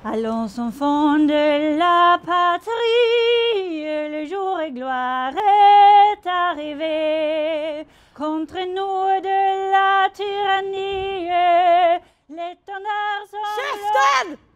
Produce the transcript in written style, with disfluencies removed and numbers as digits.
Allons enfants de la patrie, le jour et gloire est arrivé. Contre nous de la tyrannie, l'étendard s'envole. Käften!